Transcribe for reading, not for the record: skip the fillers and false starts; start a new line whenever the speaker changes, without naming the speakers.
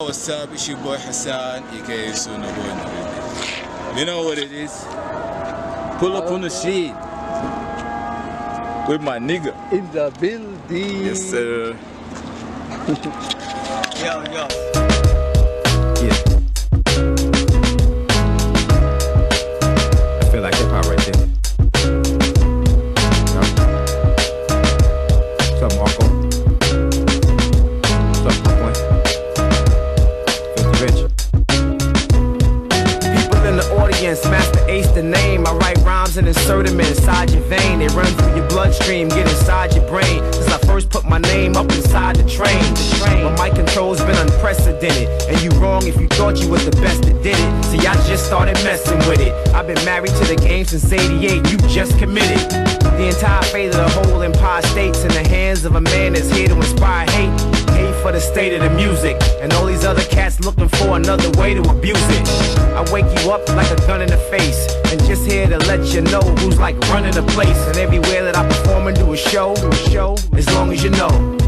What's up? It's your boy Hassan, aka Suna Boy. You know what it is? Pull up on the sheet with my nigga
in the building.
Yes, sir.
Yo.
Yeah. I feel like hip hop right there. What's up, Marco? What's up, Marco? Filthy Rich.
People in the audience, Master Ace the name. I write rhymes and insert them inside your vein. They run through your bloodstream, get inside your brain. Since I first put my name up inside the train. My mic control's been unprecedented, and you wrong if you thought you was the best that did it. See, I just started messing with it. I've been married to the game since '88. You just committed. The entire fate of the whole Empire State's in the hands of a man that's here to inspire hate. Hate for the state of the music, and all these other cats looking for another way to abuse it. I wake you up like a gun in the face, and just here to let you know who's like running the place. And everywhere that I perform and do a show, as long as you know.